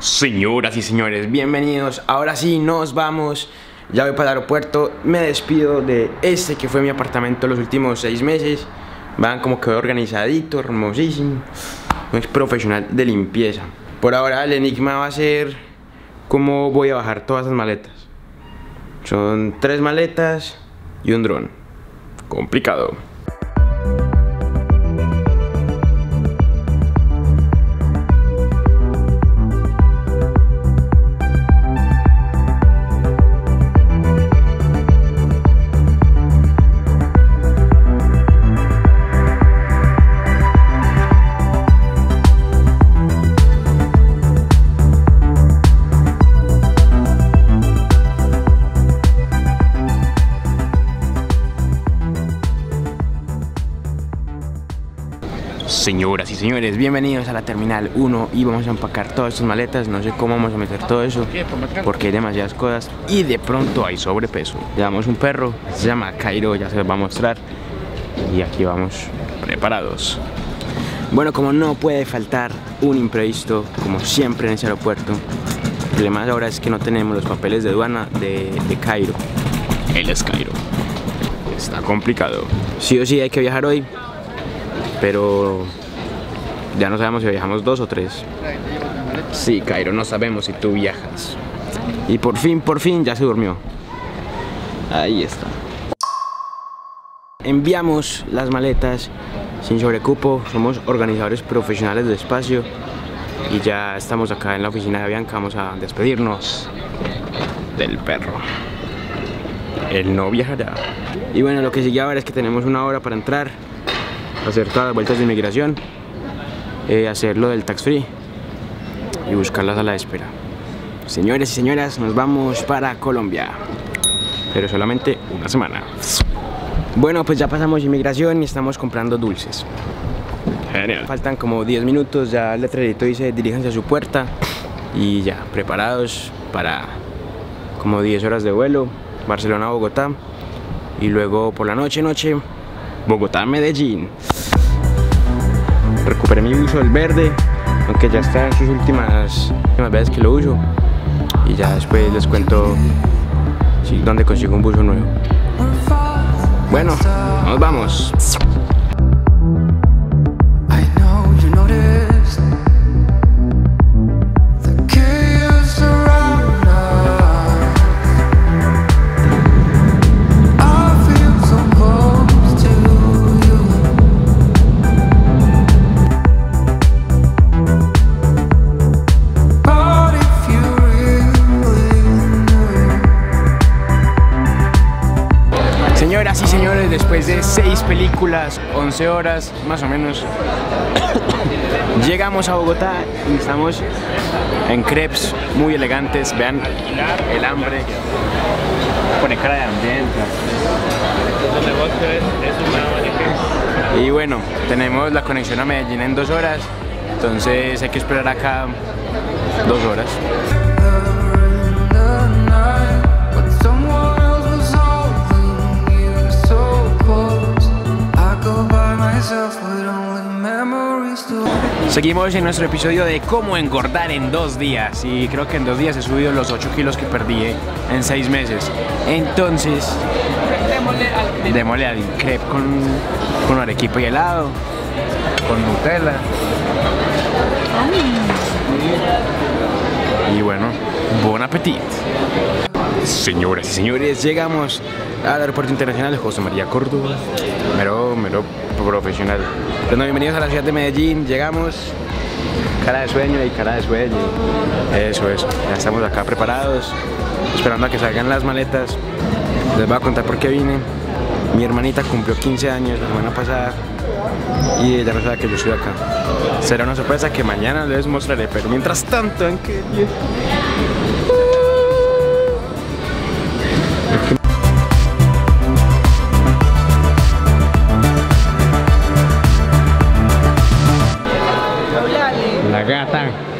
Señoras y señores, bienvenidos. Ahora sí, nos vamos. Ya voy para el aeropuerto. Me despido de este que fue mi apartamento los últimos 6 meses. Vean cómo quedó organizadito, hermosísimo. Es profesional de limpieza. Por ahora el enigma va a ser cómo voy a bajar todas esas maletas. Son 3 maletas y un dron. Complicado. Señoras y señores, bienvenidos a la Terminal 1 y vamos a empacar todas estas maletas. No sé cómo vamos a meter todo eso porque hay demasiadas cosas y de pronto hay sobrepeso. Llevamos un perro, se llama Cairo, ya se los va a mostrar y aquí vamos preparados. Bueno, como no puede faltar un imprevisto, como siempre en ese aeropuerto, el problema ahora es que no tenemos los papeles de aduana de Cairo. Él es Cairo. Está complicado. Sí o sí hay que viajar hoy, pero ya no sabemos si viajamos 2 o 3. Sí, Cairo, no sabemos si tú viajas. Y por fin ya se durmió. Ahí está. Enviamos las maletas sin sobrecupo. Somos organizadores profesionales de espacio y ya estamos acá en la oficina de Bianca. Vamos a despedirnos del perro. Él no viajará. Y bueno, lo que sigue ahora es que tenemos 1 hora para entrar, hacer todas las vueltas de inmigración, hacer lo del tax free y buscar la sala de espera. Señores y señoras, nos vamos para Colombia, pero solamente 1 semana. Bueno, pues ya pasamos inmigración y estamos comprando dulces. Genial. Faltan como 10 minutos, ya el letrerito dice diríjanse a su puerta y ya preparados para como 10 horas de vuelo, Barcelona a Bogotá y luego por la noche Bogotá, Medellín. Recuperé mi buzo del verde, aunque ya está en sus últimas veces que lo uso. Y ya después les cuento dónde consigo un buzo nuevo. Bueno, nos vamos. Señoras y señores, después de 6 películas, 11 horas más o menos, llegamos a Bogotá y estamos en crepes muy elegantes. Vean el hambre, pone cara de hambrienta. Y bueno, tenemos la conexión a Medellín en 2 horas, entonces hay que esperar acá 2 horas. Seguimos en nuestro episodio de cómo engordar en 2 días y creo que en 2 días he subido los 8 kilos que perdí en 6 meses. Entonces, démosle al crepe con arequipa y helado, con Nutella. Y bueno, buen apetito. Señoras y señores, llegamos al aeropuerto internacional José María Córdoba. Mero profesional. Bueno, bienvenidos a la ciudad de Medellín. Llegamos, cara de sueño y cara de sueño. Eso. Ya estamos acá preparados, esperando a que salgan las maletas. Les voy a contar por qué vine. Mi hermanita cumplió 15 años la semana pasada y ella no sabe que yo estoy acá. Será una sorpresa que mañana les mostraré, pero mientras tanto, ¿en qué día? La gata.